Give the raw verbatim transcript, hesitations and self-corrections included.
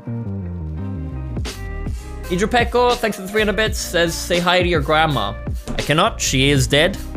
Idra Pecco, thanks for the three hundred bits, says, say hi to your grandma. I cannot, she is dead.